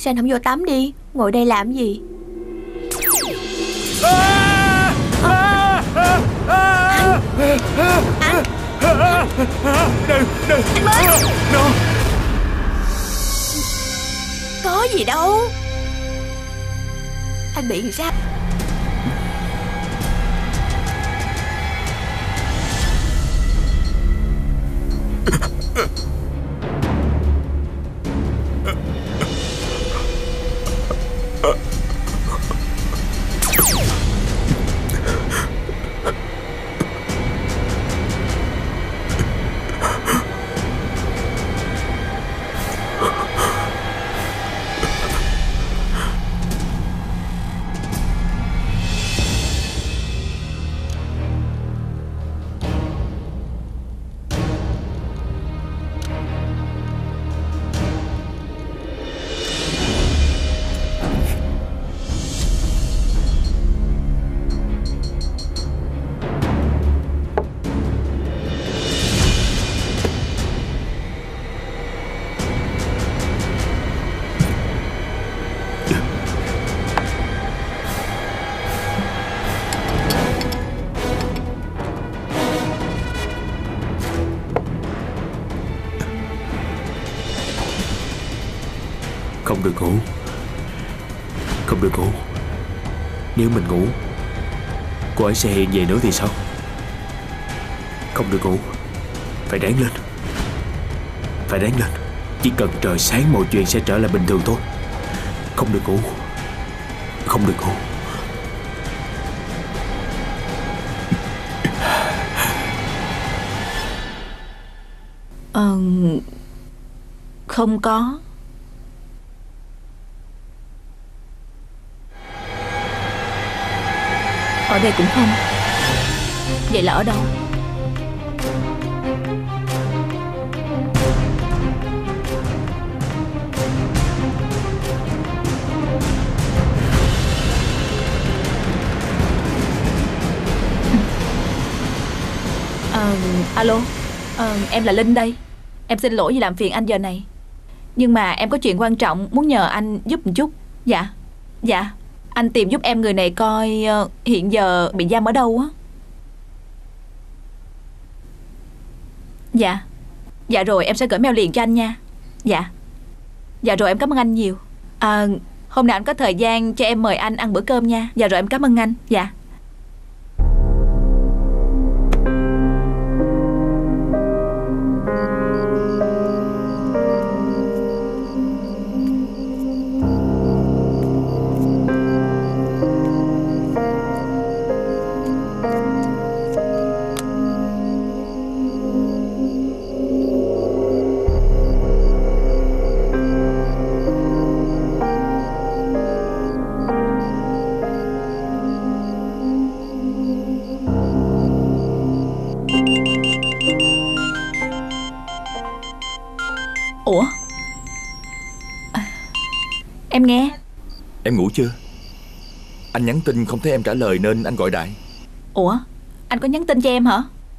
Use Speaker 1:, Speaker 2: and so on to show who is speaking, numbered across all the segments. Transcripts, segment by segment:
Speaker 1: Sao anh không vô tắm đi? Ngồi đây làm gì?
Speaker 2: Đừng.
Speaker 1: Có gì đâu. Anh bị sao?
Speaker 2: Không được ngủ. Không được ngủ. Nếu mình ngủ, cô ấy sẽ hiện về nữa thì sao? Không được ngủ. Phải ráng lên. Phải ráng lên. Chỉ cần trời sáng mọi chuyện sẽ trở lại bình thường thôi. Không được ngủ. Không được ngủ.
Speaker 1: Không có. Ở đây cũng không. Vậy là ở đâu? Alo, em là Linh đây. Em xin lỗi vì làm phiền anh giờ này, nhưng mà em có chuyện quan trọng muốn nhờ anh giúp một chút. Dạ. Dạ. Anh tìm giúp em người này coi hiện giờ bị giam ở đâu á. Dạ. Dạ rồi em sẽ gửi mail liền cho anh nha. Dạ. Dạ rồi em cảm ơn anh nhiều. Hôm nào anh có thời gian cho em mời anh ăn bữa cơm nha. Dạ rồi em cảm ơn anh. Dạ. Ủa? Em nghe.
Speaker 3: Em ngủ chưa? Anh nhắn tin không thấy em trả lời nên anh gọi đại.
Speaker 1: Ủa? Anh có nhắn tin cho em hả?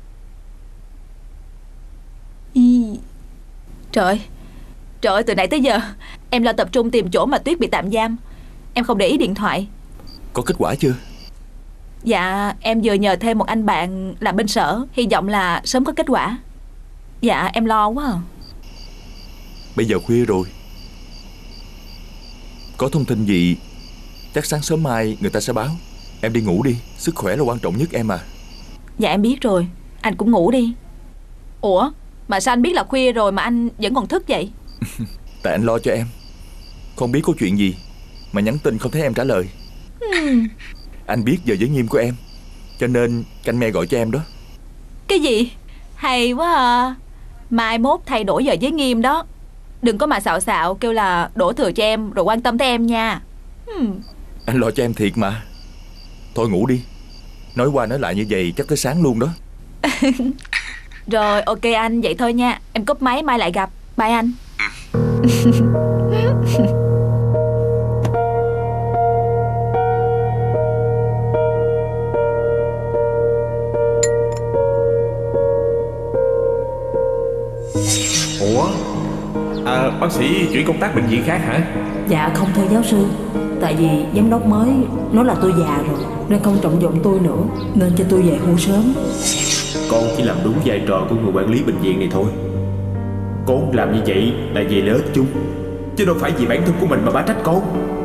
Speaker 1: Trời ơi, từ nãy tới giờ em lo tập trung tìm chỗ mà Tuyết bị tạm giam. Em không để ý điện thoại.
Speaker 3: Có kết quả chưa?
Speaker 1: Dạ, em vừa nhờ thêm một anh bạn làm bên sở, hy vọng là sớm có kết quả. Dạ, em lo quá à.
Speaker 3: Bây giờ khuya rồi. Có thông tin gì chắc sáng sớm mai người ta sẽ báo. Em đi ngủ đi, sức khỏe là quan trọng nhất em à.
Speaker 1: Dạ em biết rồi, anh cũng ngủ đi. Ủa, mà sao anh biết là khuya rồi mà anh vẫn còn thức vậy?
Speaker 3: Tại anh lo cho em. Không biết có chuyện gì mà nhắn tin không thấy em trả lời. Anh biết giờ giới nghiêm của em, cho nên canh me gọi cho em đó.
Speaker 1: Cái gì? Hay quá à. Mai mốt thay đổi giờ giới nghiêm đó. Đừng có mà xạo xạo kêu là đổ thừa cho em rồi quan tâm tới em nha.
Speaker 3: Anh lo cho em thiệt mà. Thôi ngủ đi. Nói qua nói lại như vậy chắc tới sáng luôn đó.
Speaker 1: Rồi ok anh, vậy thôi nha. Em cúp máy mai lại gặp. Bye anh.
Speaker 4: Ủa? bác sĩ chuyển công tác bệnh viện khác hả?
Speaker 5: Dạ không thưa giáo sư. Tại vì giám đốc mới nói là tôi già rồi nên không trọng dụng tôi nữa, nên cho tôi về hưu sớm.
Speaker 2: Con chỉ làm đúng vai trò của người quản lý bệnh viện này thôi. Con làm như vậy là vì lợi ích chung, chứ đâu phải vì bản thân của mình mà ba trách con.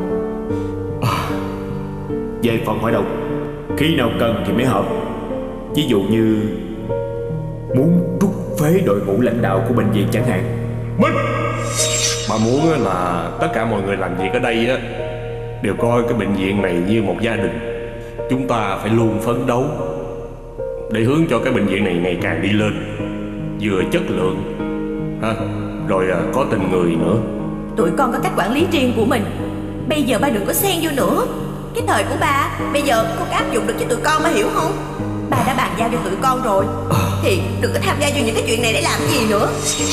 Speaker 2: Về phần hội đồng, khi nào cần thì mới họp. Ví dụ như muốn rút phế đội ngũ lãnh đạo của bệnh viện chẳng hạn.
Speaker 4: Minh, bà muốn là tất cả mọi người làm việc ở đây á đều coi cái bệnh viện này như một gia đình. Chúng ta phải luôn phấn đấu để hướng cho cái bệnh viện này ngày càng đi lên, vừa chất lượng ha, rồi có tình người nữa.
Speaker 6: Tụi con có cách quản lý riêng của mình. Bây giờ ba đừng có xen vô nữa. Cái thời của ba bây giờ không áp dụng được cho tụi con, ba hiểu không? Ba đã bàn giao cho tụi con rồi thì đừng có tham gia vô những cái chuyện này để làm gì nữa.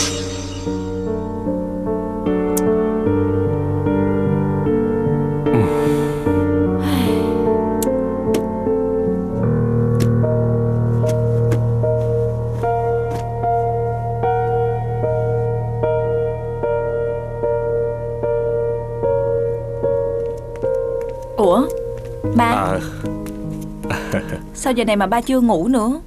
Speaker 1: Ủa ba, sao giờ này mà ba chưa ngủ nữa?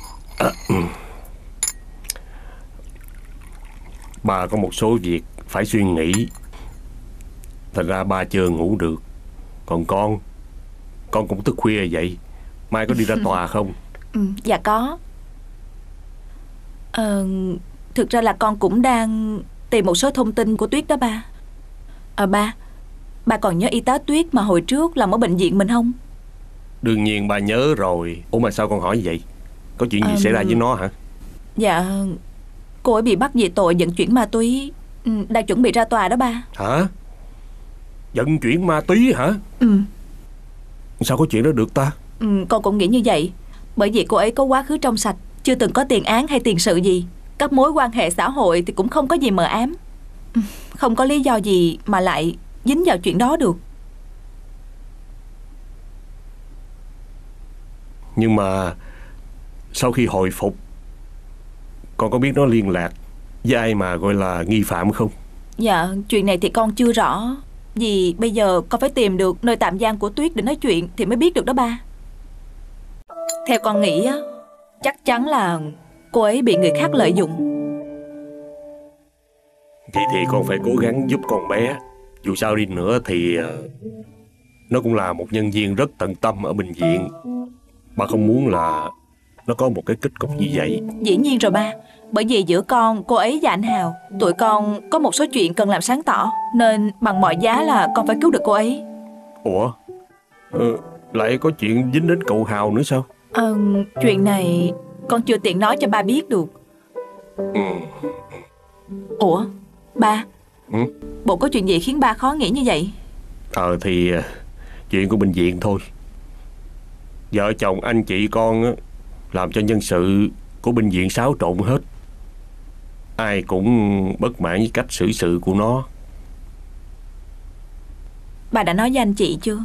Speaker 4: Ba có một số việc phải suy nghĩ, thành ra ba chưa ngủ được. Còn con cũng thức khuya vậy. Mai có đi ra tòa không?
Speaker 1: Dạ có. Thực ra là con cũng đang tìm một số thông tin của Tuyết đó ba. Ba còn nhớ y tá Tuyết mà hồi trước làm ở bệnh viện mình không?
Speaker 4: Đương nhiên ba nhớ rồi. Ủa mà sao con hỏi vậy? Có chuyện gì xảy ra với nó hả?
Speaker 1: Dạ, cô ấy bị bắt vì tội vận chuyển ma túy, đang chuẩn bị ra tòa đó ba.
Speaker 4: Hả? Vận chuyển ma túy hả? Sao có chuyện đó được ta?
Speaker 1: Con cũng nghĩ như vậy. Bởi vì cô ấy có quá khứ trong sạch, chưa từng có tiền án hay tiền sự gì. Các mối quan hệ xã hội thì cũng không có gì mờ ám. Không có lý do gì mà lại dính vào chuyện đó được.
Speaker 4: Nhưng mà sau khi hồi phục, con có biết nó liên lạc với ai mà gọi là nghi phạm không?
Speaker 1: Dạ, chuyện này thì con chưa rõ. Vì bây giờ con phải tìm được nơi tạm giam của Tuyết để nói chuyện thì mới biết được đó ba. Theo con nghĩ á, chắc chắn là cô ấy bị người khác lợi dụng.
Speaker 4: Vậy thì con phải cố gắng giúp con bé. Dù sao đi nữa thì nó cũng là một nhân viên rất tận tâm ở bệnh viện. Ba không muốn là nó có một cái kết cục như vậy.
Speaker 1: Dĩ nhiên rồi ba. Bởi vì giữa con, cô ấy và anh Hào, tụi con có một số chuyện cần làm sáng tỏ, nên bằng mọi giá là con phải cứu được cô ấy.
Speaker 4: Ủa? Lại có chuyện dính đến cậu Hào nữa sao?
Speaker 1: Chuyện này con chưa tiện nói cho ba biết được. Ủa ba, bộ có chuyện gì khiến ba khó nghĩ như vậy?
Speaker 4: Thì chuyện của bệnh viện thôi. Vợ chồng anh chị con á, làm cho nhân sự của bệnh viện xáo trộn hết. Ai cũng bất mãn với cách xử sự của nó.
Speaker 1: Bà đã nói với anh chị chưa?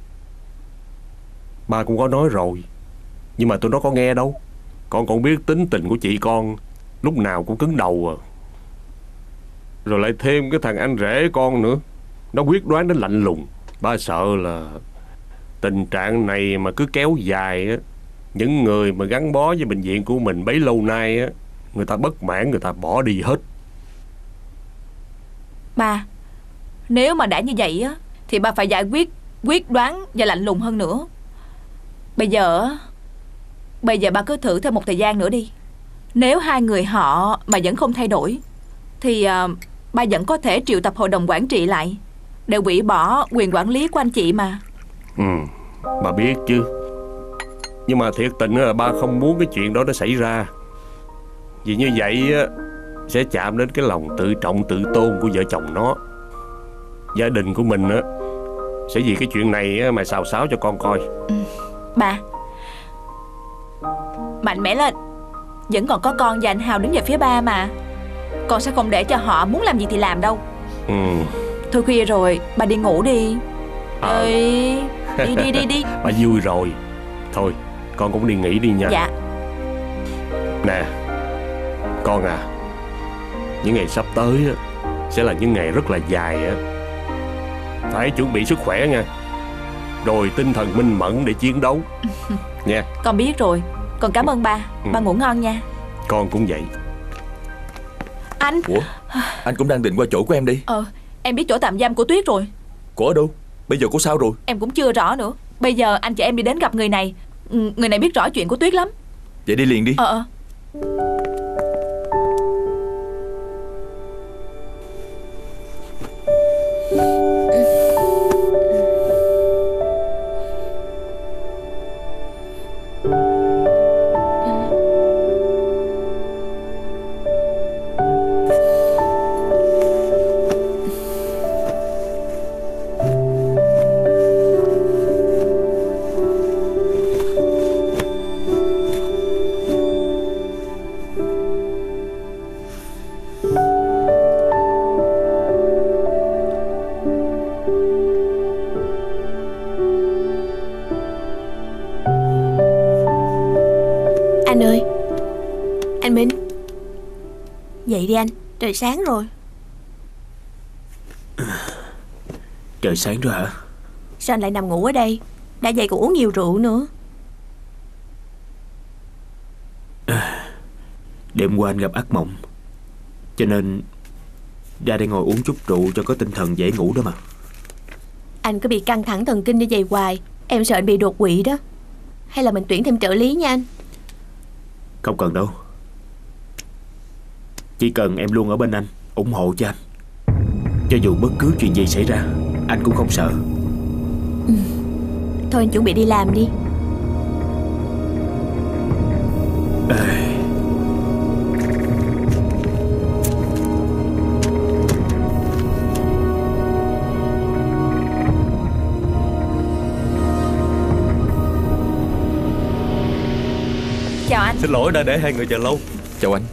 Speaker 4: Ba cũng có nói rồi, nhưng mà tụi nó có nghe đâu. Con còn biết tính tình của chị con, lúc nào cũng cứng đầu à. Rồi lại thêm cái thằng anh rể con nữa, nó quyết đoán đến lạnh lùng. Ba sợ là tình trạng này mà cứ kéo dài á, những người mà gắn bó với bệnh viện của mình bấy lâu nay á, người ta bất mãn, người ta bỏ đi hết.
Speaker 1: Ba, nếu mà đã như vậy á thì ba phải giải quyết quyết đoán và lạnh lùng hơn nữa. Bây giờ ba cứ thử thêm một thời gian nữa đi. Nếu hai người họ mà vẫn không thay đổi thì ba vẫn có thể triệu tập hội đồng quản trị lại để hủy bỏ quyền quản lý của anh chị mà.
Speaker 4: Bà biết chứ. Nhưng mà thiệt tình là ba không muốn cái chuyện đó nó xảy ra. Vì như vậy á, sẽ chạm đến cái lòng tự trọng tự tôn của vợ chồng nó. Gia đình của mình á sẽ vì cái chuyện này á mà xào xáo cho con coi.
Speaker 1: Ba, mạnh mẽ lên. Vẫn còn có con và anh Hào đứng về phía ba mà. Con sẽ không để cho họ muốn làm gì thì làm đâu. Thôi khuya rồi, ba đi ngủ đi. Đi.
Speaker 4: Bà vui rồi. Thôi con cũng đi nghỉ đi nha.
Speaker 1: Dạ.
Speaker 4: Nè con à, những ngày sắp tới á, sẽ là những ngày rất là dài á. Phải chuẩn bị sức khỏe nha, rồi tinh thần minh mẫn để chiến đấu nha.
Speaker 1: Con biết rồi. Con cảm ơn ba. Ba ngủ ngon nha.
Speaker 4: Con cũng vậy.
Speaker 1: Anh.
Speaker 3: Ủa, anh cũng đang định qua chỗ của em đi.
Speaker 1: Em biết chỗ tạm giam của Tuyết rồi.
Speaker 3: Cô ở đâu? Bây giờ cô sao rồi?
Speaker 1: Em cũng chưa rõ nữa. Bây giờ anh chị em đi đến gặp người này. Người này biết rõ chuyện của Tuyết lắm.
Speaker 3: Vậy đi liền đi.
Speaker 6: Anh ơi, anh Minh, dậy đi anh, trời sáng rồi.
Speaker 2: Trời sáng rồi hả?
Speaker 6: Sao anh lại nằm ngủ ở đây? Đã vậy còn uống nhiều rượu nữa.
Speaker 2: Đêm qua anh gặp ác mộng, cho nên ra đây ngồi uống chút rượu cho có tinh thần dễ ngủ đó mà.
Speaker 6: Anh cứ bị căng thẳng thần kinh như vậy hoài, em sợ anh bị đột quỵ đó. Hay là mình tuyển thêm trợ lý nha anh.
Speaker 2: Không cần đâu. Chỉ cần em luôn ở bên anh, ủng hộ cho anh. Cho dù bất cứ chuyện gì xảy ra, anh cũng không sợ.
Speaker 6: Thôi anh chuẩn bị đi làm đi.
Speaker 1: Chào anh.
Speaker 7: Xin lỗi đã để hai người chờ lâu.
Speaker 3: Chào anh.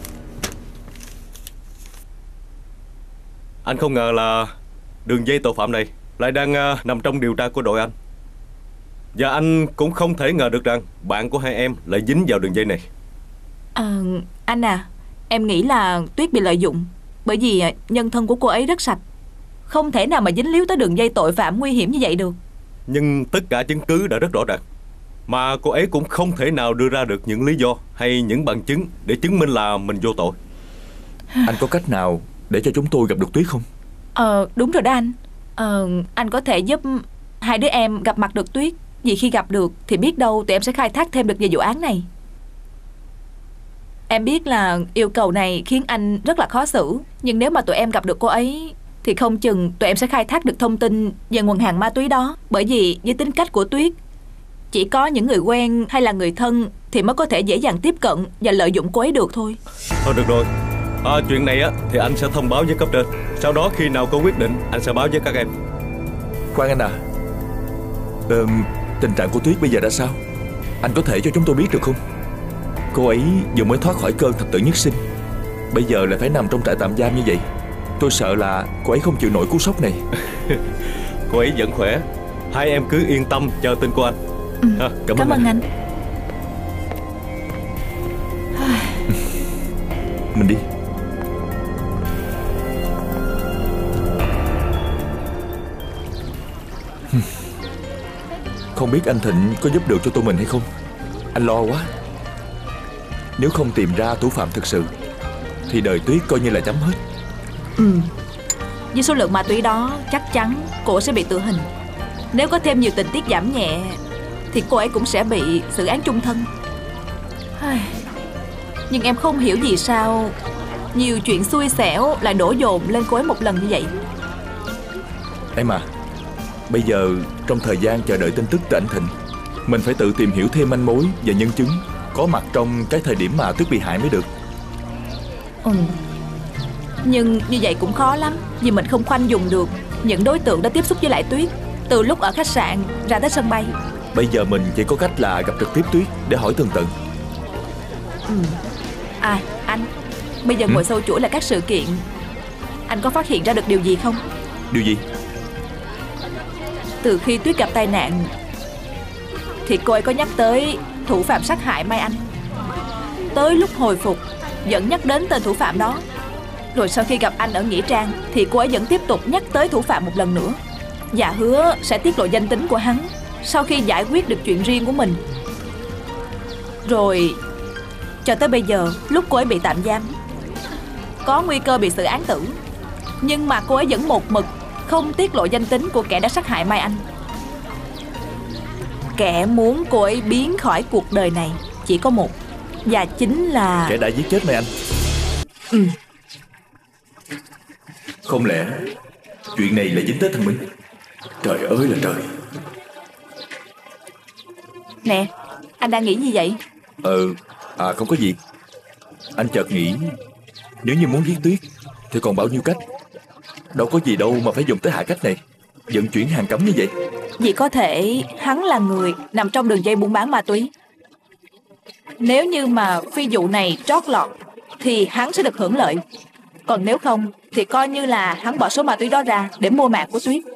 Speaker 7: Anh không ngờ là đường dây tội phạm này lại đang nằm trong điều tra của đội anh. Và anh cũng không thể ngờ được rằng bạn của hai em lại dính vào đường dây này.
Speaker 1: Anh à, em nghĩ là Tuyết bị lợi dụng. Bởi vì nhân thân của cô ấy rất sạch, không thể nào mà dính líu tới đường dây tội phạm nguy hiểm như vậy được.
Speaker 7: Nhưng tất cả chứng cứ đã rất rõ ràng, mà cô ấy cũng không thể nào đưa ra được những lý do hay những bằng chứng để chứng minh là mình vô tội.
Speaker 3: Anh có cách nào để cho chúng tôi gặp được Tuyết không?
Speaker 1: Đúng rồi đó anh. Anh có thể giúp hai đứa em gặp mặt được Tuyết. Vì khi gặp được thì biết đâu tụi em sẽ khai thác thêm được về vụ án này. Em biết là yêu cầu này khiến anh rất là khó xử, nhưng nếu mà tụi em gặp được cô ấy thì không chừng tụi em sẽ khai thác được thông tin về nguồn hàng ma túy đó. Bởi vì với tính cách của Tuyết, chỉ có những người quen hay là người thân thì mới có thể dễ dàng tiếp cận và lợi dụng cô ấy được thôi.
Speaker 7: Thôi được rồi, chuyện này thì anh sẽ thông báo với cấp trên. Sau đó khi nào có quyết định anh sẽ báo với các em.
Speaker 3: Khoan anh à, tình trạng của Tuyết bây giờ ra sao? Anh có thể cho chúng tôi biết được không? Cô ấy vừa mới thoát khỏi cơn thập tử nhất sinh, bây giờ lại phải nằm trong trại tạm giam như vậy. Tôi sợ là cô ấy không chịu nổi cú sốc này.
Speaker 7: Cô ấy vẫn khỏe. Hai em cứ yên tâm chờ tin của anh.
Speaker 1: Cảm ơn anh.
Speaker 3: Mình đi. Không biết anh Thịnh có giúp được cho tụi mình hay không? Anh lo quá. Nếu không tìm ra thủ phạm thực sự thì đời Tuyết coi như là chấm hết.
Speaker 1: Với số lượng ma túy đó chắc chắn cô sẽ bị tử hình. Nếu có thêm nhiều tình tiết giảm nhẹ thì cô ấy cũng sẽ bị xử án chung thân. Nhưng em không hiểu vì sao nhiều chuyện xui xẻo lại đổ dồn lên cô ấy một lần như vậy.
Speaker 3: Em à, bây giờ trong thời gian chờ đợi tin tức từ anh Thịnh, mình phải tự tìm hiểu thêm manh mối và nhân chứng có mặt trong cái thời điểm mà Tuyết bị hại mới được.
Speaker 1: Nhưng như vậy cũng khó lắm, vì mình không khoanh dùng được những đối tượng đã tiếp xúc với lại Tuyết từ lúc ở khách sạn ra tới sân bay.
Speaker 3: Bây giờ mình chỉ có cách là gặp trực tiếp Tuyết để hỏi tường tận.
Speaker 1: Anh, bây giờ ngồi sâu chuỗi là các sự kiện, anh có phát hiện ra được điều gì không?
Speaker 3: Điều gì?
Speaker 1: Từ khi Tuyết gặp tai nạn thì cô ấy có nhắc tới thủ phạm sát hại Mai Anh. Tới lúc hồi phục vẫn nhắc đến tên thủ phạm đó. Rồi sau khi gặp anh ở Nghĩa Trang thì cô ấy vẫn tiếp tục nhắc tới thủ phạm một lần nữa, và hứa sẽ tiết lộ danh tính của hắn sau khi giải quyết được chuyện riêng của mình. Rồi cho tới bây giờ, lúc cô ấy bị tạm giam, có nguy cơ bị xử án tử, nhưng mà cô ấy vẫn một mực không tiết lộ danh tính của kẻ đã sát hại Mai Anh. Kẻ muốn cô ấy biến khỏi cuộc đời này chỉ có một, và chính là
Speaker 3: kẻ đã giết chết Mai Anh. Không lẽ chuyện này là dính tới thằng Minh? Trời ơi là trời.
Speaker 1: Nè, anh đang nghĩ gì vậy?
Speaker 3: Không có gì. Anh chợt nghĩ, nếu như muốn giết Tuyết thì còn bao nhiêu cách. Đâu có gì đâu mà phải dùng tới hạ cách này, vận chuyển hàng cấm như vậy.
Speaker 1: Vì có thể hắn là người nằm trong đường dây buôn bán ma túy. Nếu như mà phi vụ này trót lọt thì hắn sẽ được hưởng lợi. Còn nếu không thì coi như là hắn bỏ số ma túy đó ra để mua mạng của Tuyết.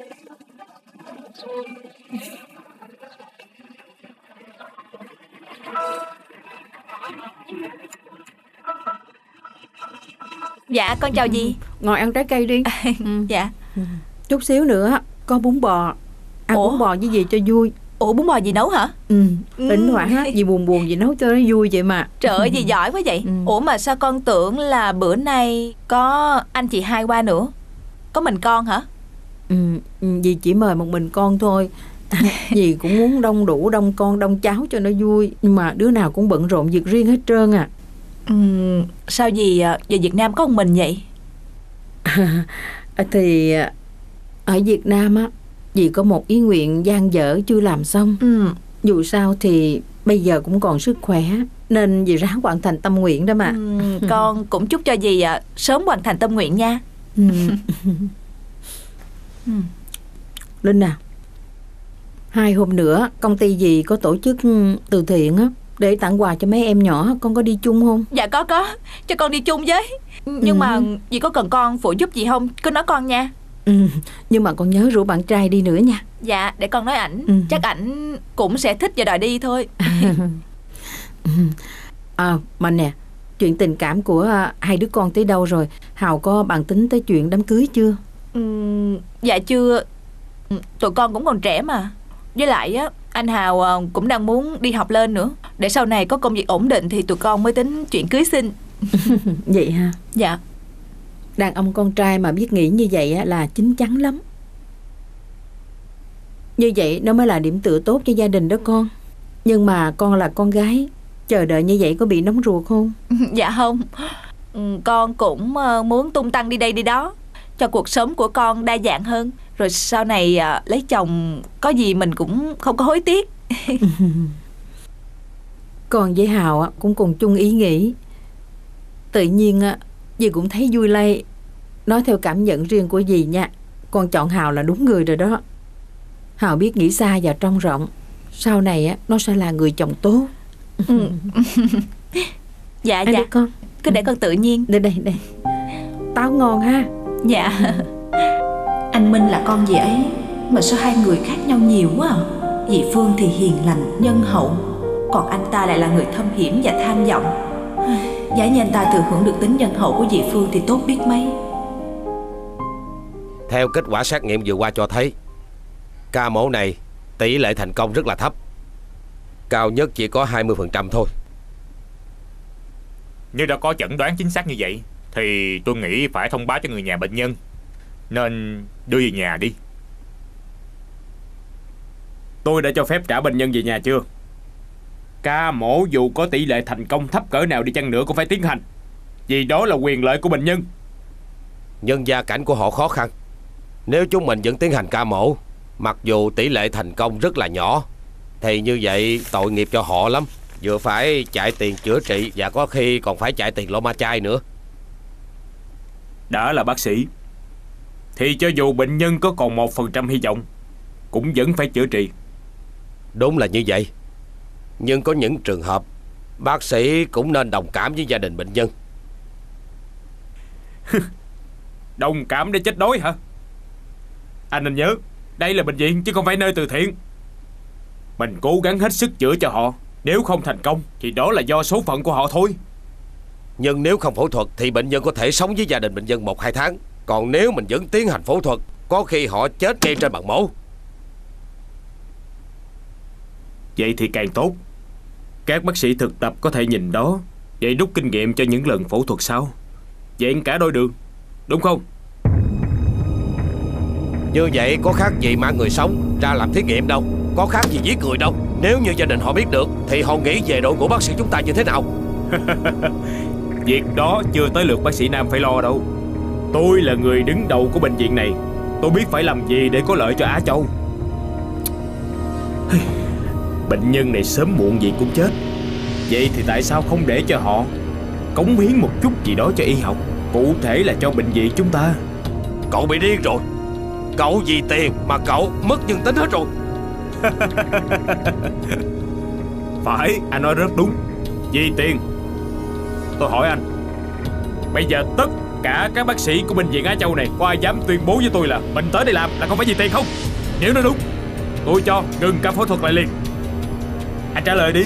Speaker 1: Dạ con chào dì.
Speaker 5: Ngồi ăn trái cây đi.
Speaker 1: Dạ.
Speaker 5: Chút xíu nữa có bún bò. Ăn bún bò với gì cho vui.
Speaker 1: Ủa bún bò dì nấu hả?
Speaker 5: Thỉnh thoảng á, dì buồn dì nấu cho nó vui vậy mà.
Speaker 1: Trời ơi dì giỏi quá vậy. Ủa mà sao con tưởng là bữa nay có anh chị hai qua nữa. Có mình con hả?
Speaker 5: Dì chỉ mời một mình con thôi. Dì cũng muốn đông đủ, đông con đông cháu cho nó vui. Nhưng mà đứa nào cũng bận rộn việc riêng hết trơn à.
Speaker 1: Sao dì về Việt Nam có một mình vậy?
Speaker 5: Thì ở Việt Nam á, dì có một ý nguyện dang dở chưa làm xong. Dù sao thì bây giờ cũng còn sức khỏe, nên dì ráng hoàn thành tâm nguyện đó mà.
Speaker 1: Con cũng chúc cho dì sớm hoàn thành tâm nguyện nha.
Speaker 5: Linh à, 2 hôm nữa công ty dì có tổ chức từ thiện á, để tặng quà cho mấy em nhỏ. Con có đi chung không?
Speaker 1: Dạ có, cho con đi chung với. Nhưng mà dì có cần con phụ giúp gì không? Cứ nói con nha.
Speaker 5: Nhưng mà con nhớ rủ bạn trai đi nữa nha.
Speaker 1: Dạ để con nói ảnh. Chắc ảnh cũng sẽ thích và đòi đi thôi.
Speaker 5: Mà nè, chuyện tình cảm của hai đứa con tới đâu rồi? Hào có bàn tính tới chuyện đám cưới chưa?
Speaker 1: Dạ chưa. Tụi con cũng còn trẻ mà. Với lại á, anh Hào cũng đang muốn đi học lên nữa. Để sau này có công việc ổn định thì tụi con mới tính chuyện cưới xin.
Speaker 5: Vậy ha?
Speaker 1: Dạ.
Speaker 5: Đàn ông con trai mà biết nghĩ như vậy là chín chắn lắm. Như vậy nó mới là điểm tựa tốt cho gia đình đó con. Nhưng mà con là con gái, chờ đợi như vậy có bị nóng ruột không?
Speaker 1: Dạ không. Con cũng muốn tung tăng đi đây đi đó, cho cuộc sống của con đa dạng hơn. Rồi sau này lấy chồng có gì mình cũng không có hối tiếc.
Speaker 5: Con với Hào cũng cùng chung ý nghĩ. Tự nhiên dì cũng thấy vui lây. Nói theo cảm nhận riêng của dì nha, con chọn Hào là đúng người rồi đó. Hào biết nghĩ xa và trông rộng. Sau này nó sẽ là người chồng tốt.
Speaker 1: Dạ
Speaker 5: dạ con.
Speaker 1: Cứ để con tự nhiên.
Speaker 5: Đây táo ngon ha.
Speaker 1: Dạ.
Speaker 6: Anh Minh là con dì ấy, mà sao hai người khác nhau nhiều quá à? Dì Phương thì hiền lành, nhân hậu, còn anh ta lại là người thâm hiểm và tham vọng. Giá như anh ta thừa hưởng được tính nhân hậu của dì Phương thì tốt biết mấy.
Speaker 8: Theo kết quả xét nghiệm vừa qua cho thấy, ca mổ này tỷ lệ thành công rất là thấp, cao nhất chỉ có 20% thôi.
Speaker 9: Nếu đã có chẩn đoán chính xác như vậy thì tôi nghĩ phải thông báo cho người nhà bệnh nhân, nên đưa về nhà đi.
Speaker 10: Tôi đã cho phép trả bệnh nhân về nhà chưa? Ca mổ dù có tỷ lệ thành công thấp cỡ nào đi chăng nữa cũng phải tiến hành, vì đó là quyền lợi của bệnh nhân.
Speaker 8: Nhưng gia cảnh của họ khó khăn. Nếu chúng mình vẫn tiến hành ca mổ, mặc dù tỷ lệ thành công rất là nhỏ, thì như vậy tội nghiệp cho họ lắm. Vừa phải chạy tiền chữa trị và có khi còn phải chạy tiền lo ma chay nữa.
Speaker 10: Đã là bác sĩ thì cho dù bệnh nhân có còn 1% hy vọng cũng vẫn phải chữa trị.
Speaker 8: Đúng là như vậy. Nhưng có những trường hợp bác sĩ cũng nên đồng cảm với gia đình bệnh nhân.
Speaker 10: Đồng cảm để chết đói hả? Anh nên nhớ, đây là bệnh viện chứ không phải nơi từ thiện. Mình cố gắng hết sức chữa cho họ. Nếu không thành công thì đó là do số phận của họ thôi.
Speaker 8: Nhưng nếu không phẫu thuật thì bệnh nhân có thể sống với gia đình bệnh nhân 1-2 tháng. Còn nếu mình vẫn tiến hành phẫu thuật, có khi họ chết ngay trên bàn mổ.
Speaker 10: Vậy thì càng tốt. Các bác sĩ thực tập có thể nhìn đó, vậy rút kinh nghiệm cho những lần phẫu thuật sau. Vậy cả đôi đường, đúng không?
Speaker 8: Như vậy có khác gì mang người sống ra làm thí nghiệm đâu, có khác gì giết người đâu. Nếu như gia đình họ biết được thì họ nghĩ về đội ngũ bác sĩ chúng ta như thế nào?
Speaker 10: Việc đó chưa tới lượt bác sĩ Nam phải lo đâu. Tôi là người đứng đầu của bệnh viện này, tôi biết phải làm gì để có lợi cho Á Châu. Bệnh nhân này sớm muộn gì cũng chết. Vậy thì tại sao không để cho họ cống hiến một chút gì đó cho y học, cụ thể là cho bệnh viện chúng ta?
Speaker 8: Cậu bị điên rồi. Cậu vì tiền mà cậu mất nhân tính hết rồi.
Speaker 10: Phải, anh nói rất đúng. Vì tiền. Tôi hỏi anh, bây giờ tất cả các bác sĩ của bệnh viện Á Châu này có ai dám tuyên bố với tôi là mình tới đây làm là không phải vì tiền không? Nếu nó đúng, tôi cho ngừng cả phẫu thuật lại liền. Anh trả lời đi.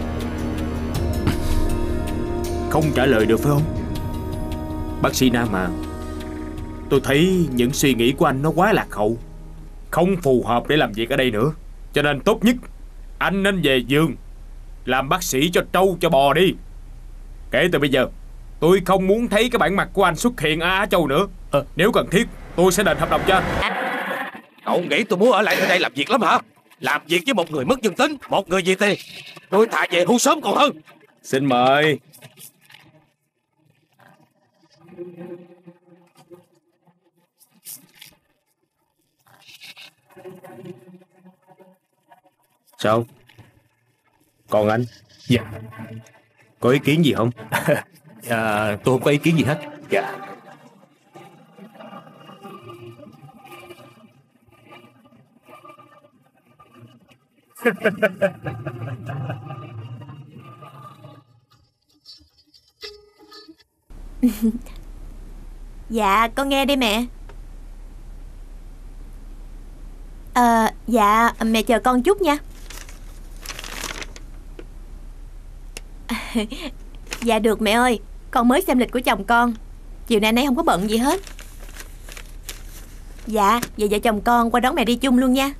Speaker 10: Không trả lời được phải không? Bác sĩ Nam mà, tôi thấy những suy nghĩ của anh nó quá lạc hậu, không phù hợp để làm việc ở đây nữa. Cho nên tốt nhất anh nên về giường làm bác sĩ cho trâu cho bò đi. Kể từ bây giờ tôi không muốn thấy cái bản mặt của anh xuất hiện ở Á Châu nữa. Nếu cần thiết tôi sẽ đền hợp đồng cho anh.
Speaker 8: Cậu nghĩ tôi muốn ở lại ở đây làm việc lắm hả? Làm việc với một người mất nhân tính, một người vì tiền, tôi thà về hưu sớm còn hơn.
Speaker 10: Xin mời. Sao? Còn anh?
Speaker 9: Dạ.
Speaker 10: Có ý kiến gì không?
Speaker 9: Tôi không có ý kiến gì hết. Dạ.
Speaker 6: Dạ, con nghe đây mẹ. Dạ, mẹ chờ con chút nha. Dạ được mẹ ơi, con mới xem lịch của chồng con. Chiều nay anh ấy không có bận gì hết. Dạ, vậy vợ chồng con qua đón mẹ đi chung luôn nha.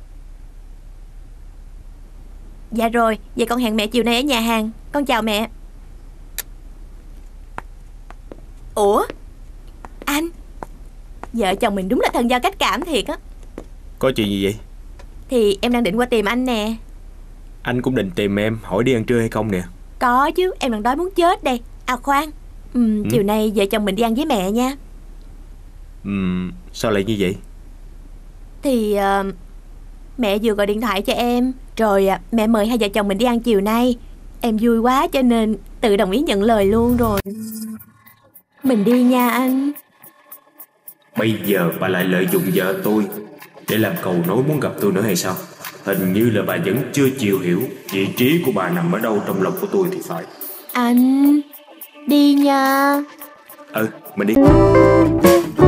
Speaker 6: Dạ rồi, vậy con hẹn mẹ chiều nay ở nhà hàng. Con chào mẹ. Ủa? Anh, vợ chồng mình đúng là thần giao cách cảm thiệt á.
Speaker 10: Có chuyện gì vậy?
Speaker 6: Thì em đang định qua tìm anh nè.
Speaker 10: Anh cũng định tìm em, hỏi đi ăn trưa hay không nè.
Speaker 6: Có chứ, em đang đói muốn chết đây. À khoan, chiều nay vợ chồng mình đi ăn với mẹ nha.
Speaker 10: Sao lại như vậy?
Speaker 6: Thì mẹ vừa gọi điện thoại cho em, rồi mẹ mời hai vợ chồng mình đi ăn chiều nay. Em vui quá cho nên tự đồng ý nhận lời luôn rồi. Mình đi nha anh.
Speaker 10: Bây giờ bà lại lợi dụng vợ tôi để làm cầu nối muốn gặp tôi nữa hay sao? Hình như là bà vẫn chưa chịu hiểu vị trí của bà nằm ở đâu trong lòng của tôi thì phải.
Speaker 6: Anh, đi nha.
Speaker 10: Mình đi.